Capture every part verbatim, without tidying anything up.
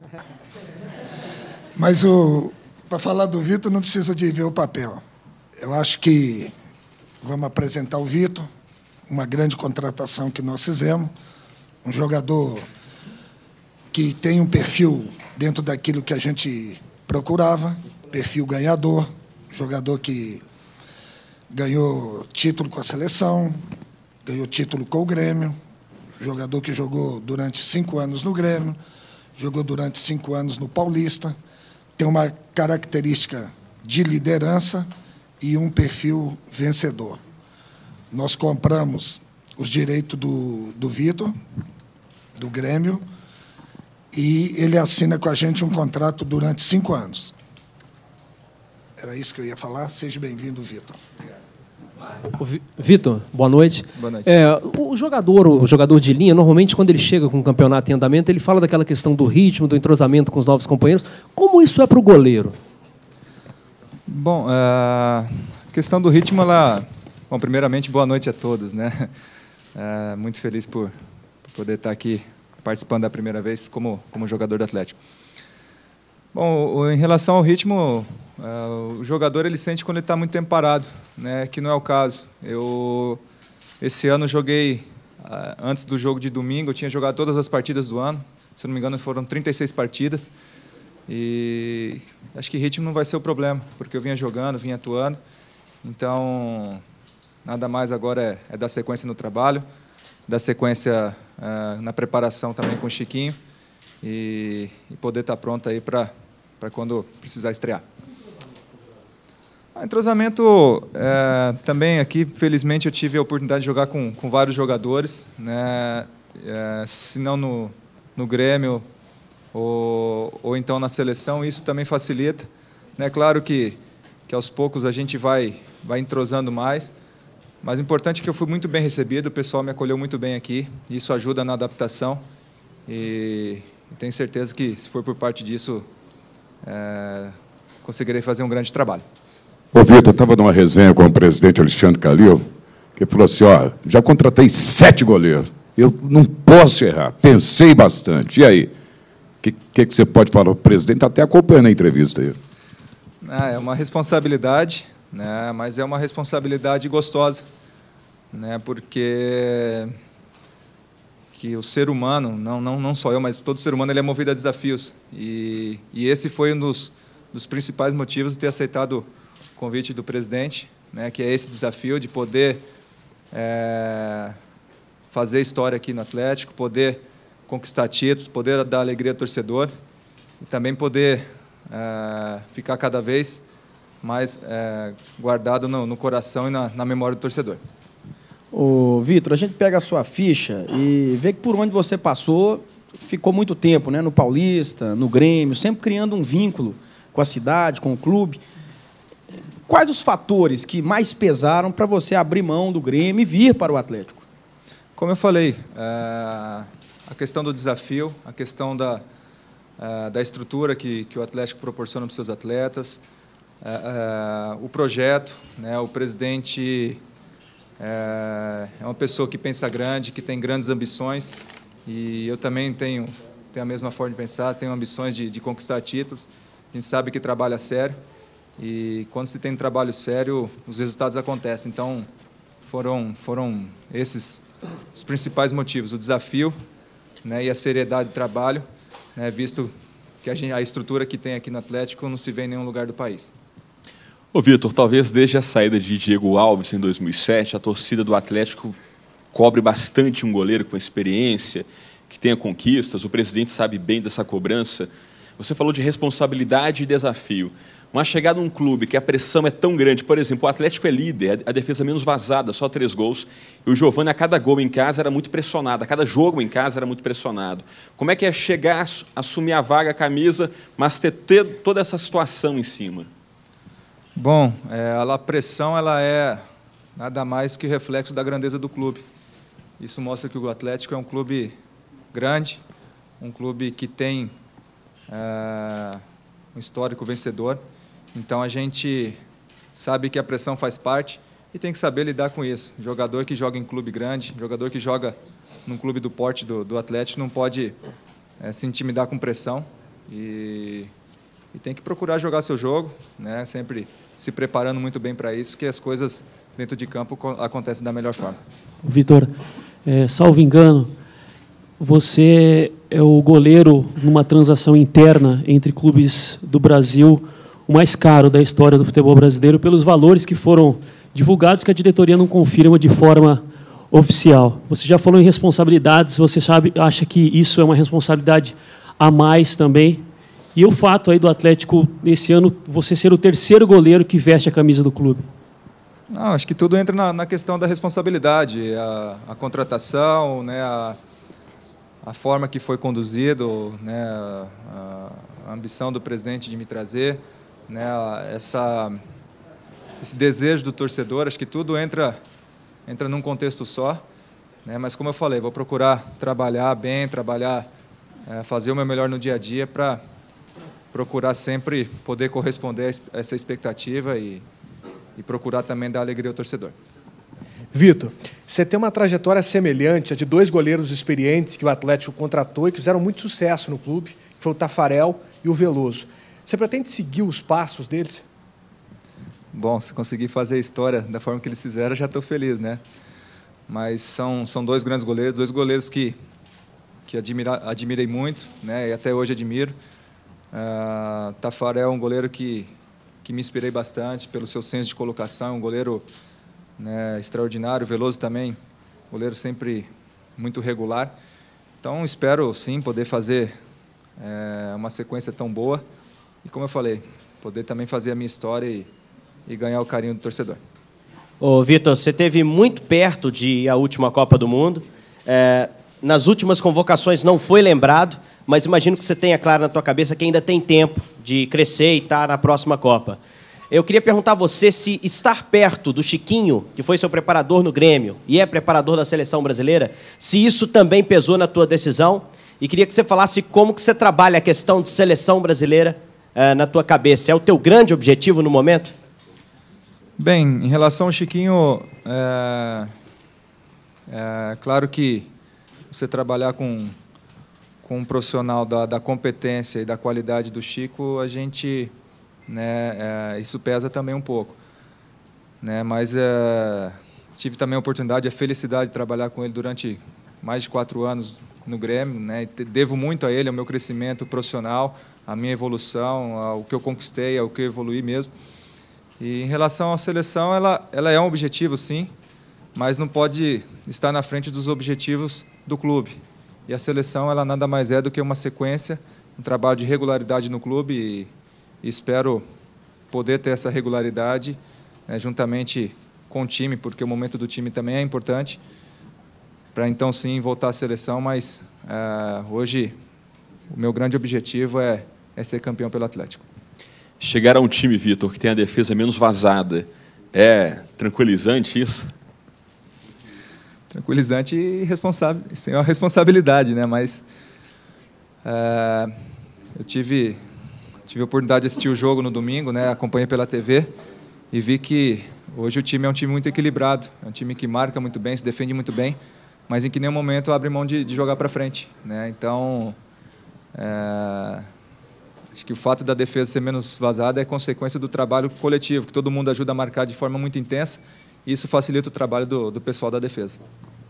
Mas para falar do Vitor não precisa de ver o papel. Eu acho que vamos apresentar o Vitor, uma grande contratação que nós fizemos, um jogador que tem um perfil dentro daquilo que a gente procurava, perfil ganhador, jogador que ganhou título com a seleção, ganhou título com o Grêmio, jogador que jogou durante cinco anos no Grêmio, jogou durante cinco anos no Paulista, tem uma característica de liderança e um perfil vencedor. Nós compramos os direitos do, do Vitor, do Grêmio, e ele assina com a gente um contrato durante cinco anos. Era isso que eu ia falar. Seja bem-vindo, Vitor. Vitor, boa noite. Boa noite. É, o jogador, o jogador de linha, normalmente, quando ele chega com um campeonato em andamento, ele fala daquela questão do ritmo, do entrosamento com os novos companheiros. Como isso é para o goleiro? Bom, a questão do ritmo, ela... Bom, primeiramente, boa noite a todos, né? É, muito feliz por, por poder estar aqui participando da primeira vez como, como jogador do Atlético. Bom, em relação ao ritmo, uh, o jogador ele sente quando ele está muito tempo parado, né? Que não é o caso. Eu esse ano joguei uh, antes do jogo de domingo, eu tinha jogado todas as partidas do ano. Se não me engano, foram trinta e seis partidas. E acho que ritmo não vai ser o problema, porque eu vinha jogando, vinha atuando. Então, nada mais agora é, é dar sequência no trabalho, dar sequência uh, na preparação também com o Chiquinho. E, e poder estar pronto aí para para quando precisar estrear. O entrosamento é, também aqui, felizmente, eu tive a oportunidade de jogar com, com vários jogadores, né? É, se não no, no Grêmio ou, ou então na seleção, isso também facilita. É claro que, que aos poucos a gente vai, vai entrosando mais, mas o importante é que eu fui muito bem recebido, o pessoal me acolheu muito bem aqui, isso ajuda na adaptação. E tenho certeza que, se for por parte disso, é, conseguirei fazer um grande trabalho. Ô, Vitor, eu estava numa resenha com o presidente Alexandre Calil, que falou assim, ó, já contratei sete goleiros, eu não posso errar, pensei bastante. E aí? O que, que, que você pode falar? O presidente está até acompanhando a entrevista aí. Ah, é uma responsabilidade, né, mas é uma responsabilidade gostosa, né, porque... que o ser humano, não, não, não só eu, mas todo ser humano, ele é movido a desafios. E, e esse foi um dos, dos principais motivos de ter aceitado o convite do presidente, né, que é esse desafio de poder é, fazer história aqui no Atlético, poder conquistar títulos, poder dar alegria ao torcedor e também poder é, ficar cada vez mais é, guardado no, no coração e na, na memória do torcedor. Ô, Vitor, a gente pega a sua ficha e vê que por onde você passou, ficou muito tempo, né? No Paulista, no Grêmio, sempre criando um vínculo com a cidade, com o clube. Quais os fatores que mais pesaram para você abrir mão do Grêmio e vir para o Atlético? Como eu falei, a questão do desafio, a questão da, da estrutura que, que o Atlético proporciona para os seus atletas, o projeto, né? O presidente... é uma pessoa que pensa grande, que tem grandes ambições, e eu também tenho, tenho a mesma forma de pensar, tenho ambições de, de conquistar títulos. A gente sabe que trabalha sério, e quando se tem um trabalho sério, os resultados acontecem. Então, foram, foram esses os principais motivos, o desafio, né, e a seriedade do trabalho, né, visto que a, gente, a estrutura que tem aqui no Atlético não se vê em nenhum lugar do país. Ô, Vitor, talvez desde a saída de Diego Alves em dois mil e sete, a torcida do Atlético cobre bastante um goleiro com experiência, que tenha conquistas, o presidente sabe bem dessa cobrança. Você falou de responsabilidade e desafio. Uma chegada num clube que a pressão é tão grande, por exemplo, o Atlético é líder, a defesa menos vazada, só três gols, e o Giovani, a cada gol em casa, era muito pressionado, a cada jogo em casa era muito pressionado. Como é que é chegar, assumir a vaga, a camisa, mas ter, ter toda essa situação em cima? Bom, é, a pressão ela é nada mais que reflexo da grandeza do clube. Isso mostra que o Atlético é um clube grande, um clube que tem é, um histórico vencedor. Então, a gente sabe que a pressão faz parte e tem que saber lidar com isso. Jogador que joga em clube grande, jogador que joga num clube do porte do, do Atlético não pode é, se intimidar com pressão. e, e tem que procurar jogar seu jogo, né? Sempre se preparando muito bem para isso, que as coisas dentro de campo acontecem da melhor forma. Vitor, é, salvo engano, você é o goleiro numa transação interna entre clubes do Brasil, o mais caro da história do futebol brasileiro, pelos valores que foram divulgados, que a diretoria não confirma de forma oficial. Você já falou em responsabilidades, você sabe, acha que isso é uma responsabilidade a mais também? E o fato aí do Atlético, nesse ano, você ser o terceiro goleiro que veste a camisa do clube? Não, acho que tudo entra na, na questão da responsabilidade, a, a contratação, né, a, a forma que foi conduzido, né, a, a ambição do presidente de me trazer, né, essa, esse desejo do torcedor, acho que tudo entra, entra num contexto só, né, mas como eu falei, vou procurar trabalhar bem, trabalhar, é, fazer o meu melhor no dia a dia para procurar sempre poder corresponder a essa expectativa e e procurar também dar alegria ao torcedor. Vitor, você tem uma trajetória semelhante a de dois goleiros experientes que o Atlético contratou e que fizeram muito sucesso no clube, que foi o Tafarel e o Veloso. Você pretende seguir os passos deles? Bom, se conseguir fazer a história da forma que eles fizeram, já estou feliz, né? Mas são, são dois grandes goleiros, dois goleiros que, que admira, admirei muito, né? E até hoje admiro. Uh, Tafarel é um goleiro que que me inspirei bastante pelo seu senso de colocação, um goleiro, né, extraordinário. Veloso também, goleiro sempre muito regular. Então, espero, sim, poder fazer é, uma sequência tão boa e, como eu falei, poder também fazer a minha história e, e ganhar o carinho do torcedor. Ô, Vitor, você esteve muito perto de ir à última Copa do Mundo. É, nas últimas convocações não foi lembrado, mas imagino que você tenha claro na tua cabeça que ainda tem tempo de crescer e estar na próxima Copa. Eu queria perguntar a você se estar perto do Chiquinho, que foi seu preparador no Grêmio e é preparador da seleção brasileira, se isso também pesou na tua decisão, e queria que você falasse como que você trabalha a questão de seleção brasileira uh, na tua cabeça. É o teu grande objetivo no momento? Bem, em relação ao Chiquinho, é, é claro que você trabalhar com com um profissional da, da competência e da qualidade do Chico, a gente, né, é, isso pesa também um pouco, né, mas é, tive também a oportunidade, a felicidade de trabalhar com ele durante mais de quatro anos no Grêmio, né, devo muito a ele, ao meu crescimento profissional, à minha evolução, ao que eu conquistei, ao que eu evoluí mesmo. E em relação à seleção, ela, ela é um objetivo, sim, mas não pode estar na frente dos objetivos do clube. E a seleção, ela nada mais é do que uma sequência, um trabalho de regularidade no clube e, e espero poder ter essa regularidade, né, juntamente com o time, porque o momento do time também é importante, para então sim voltar à seleção, mas uh, hoje o meu grande objetivo é, é ser campeão pelo Atlético. Chegar a um time, Vitor, que tem a defesa menos vazada, é tranquilizante isso? Tranquilizante e responsável, sem uma responsabilidade, né? Mas é, eu tive tive a oportunidade de assistir o jogo no domingo, né? Acompanhei pela T V e vi que hoje o time é um time muito equilibrado, é um time que marca muito bem, se defende muito bem, mas em que nenhum momento abre mão de, de jogar para frente, né? Então, é, acho que o fato da defesa ser menos vazada é consequência do trabalho coletivo, que todo mundo ajuda a marcar de forma muito intensa. Isso facilita o trabalho do, do pessoal da defesa.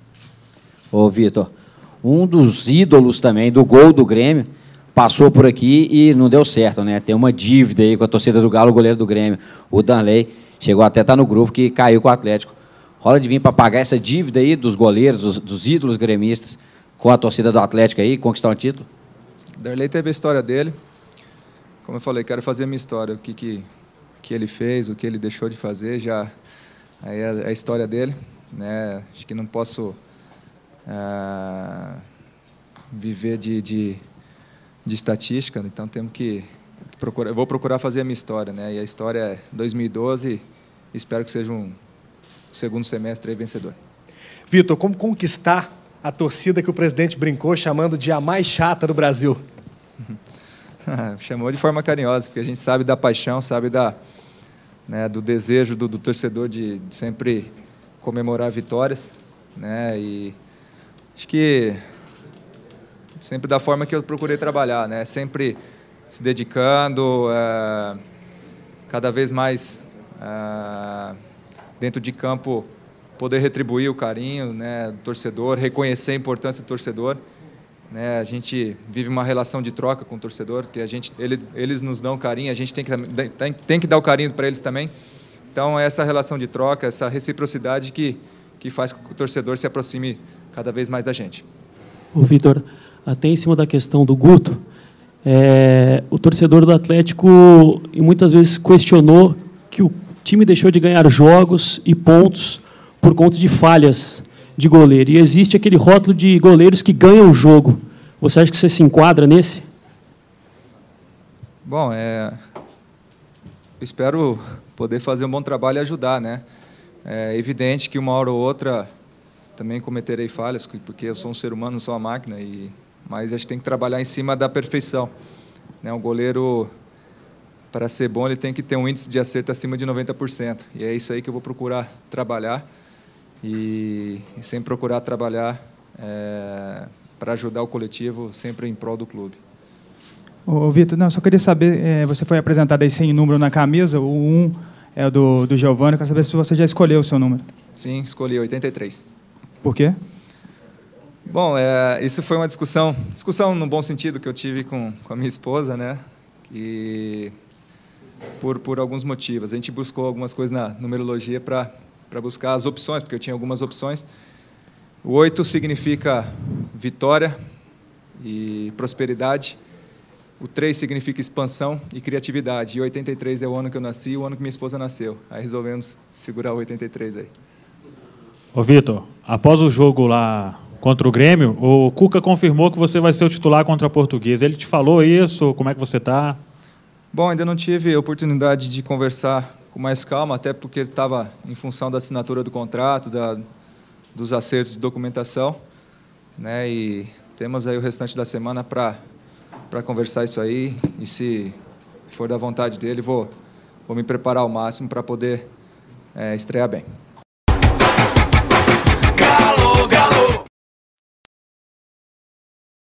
Ô, Vitor, um dos ídolos também do gol do Grêmio passou por aqui e não deu certo, né? Tem uma dívida aí com a torcida do Galo, o goleiro do Grêmio, o Danley, chegou até a estar no grupo que caiu com o Atlético. Rola de vir para pagar essa dívida aí dos goleiros, dos, dos ídolos gremistas com a torcida do Atlético aí, conquistar um título? O Danley teve a história dele. Como eu falei, quero fazer a minha história, o que, que, que ele fez, o que ele deixou de fazer, já... Aí é a história dele, né? Acho que não posso uh, viver de, de, de estatística, então temos que procurar. Eu vou procurar fazer a minha história, né? E a história é dois mil e doze. E espero que seja um segundo semestre aí vencedor. Vitor, como conquistar a torcida que o presidente brincou chamando de a mais chata do Brasil? Chamou de forma carinhosa, porque a gente sabe da paixão, sabe da Né, do desejo do, do torcedor de, de sempre comemorar vitórias, né, e acho que sempre da forma que eu procurei trabalhar, né, sempre se dedicando, é, cada vez mais é, dentro de campo, poder retribuir o carinho, né, do torcedor, reconhecer a importância do torcedor. Né, a gente vive uma relação de troca com o torcedor, que a gente, eles, eles nos dão carinho, a gente tem que, tem, tem que dar o carinho para eles também. Então, é essa relação de troca, essa reciprocidade que, que faz com que o torcedor se aproxime cada vez mais da gente. O Vitor, até em cima da questão do Guto, é, o torcedor do Atlético e muitas vezes questionou que o time deixou de ganhar jogos e pontos por conta de falhas de goleiro. E existe aquele rótulo de goleiros que ganham o jogo. Você acha que você se enquadra nesse? Bom, é, espero poder fazer um bom trabalho e ajudar, né? É evidente que uma hora ou outra também cometerei falhas, porque eu sou um ser humano, não sou uma máquina, e, mas a gente tem que trabalhar em cima da perfeição. Né? Um goleiro, para ser bom, ele tem que ter um índice de acerto acima de noventa por cento. E é isso aí que eu vou procurar trabalhar e, e sempre procurar trabalhar é, para ajudar o coletivo, sempre em prol do clube. Ô, Vitor, não, só queria saber, é, você foi apresentado aí sem número na camisa, o um é o do, do Giovani, eu quero saber se você já escolheu o seu número. Sim, escolhi oitenta e três. Por quê? Bom, é, isso foi uma discussão, discussão no bom sentido que eu tive com, com a minha esposa, né? E por, por alguns motivos. A gente buscou algumas coisas na numerologia para para buscar as opções, porque eu tinha algumas opções. O oito significa vitória e prosperidade. O três significa expansão e criatividade. E oitenta e três é o ano que eu nasci e o ano que minha esposa nasceu. Aí resolvemos segurar o oitenta e três aí. Ô, Vitor, após o jogo lá contra o Grêmio, o Cuca confirmou que você vai ser o titular contra a Portuguesa. Ele te falou isso? Como é que você está? Bom, ainda não tive a oportunidade de conversar com mais calma, até porque ele estava em função da assinatura do contrato, da, dos acertos de documentação, né? E temos aí o restante da semana para para conversar isso aí, e se for da vontade dele, vou, vou me preparar ao máximo para poder é, estrear bem.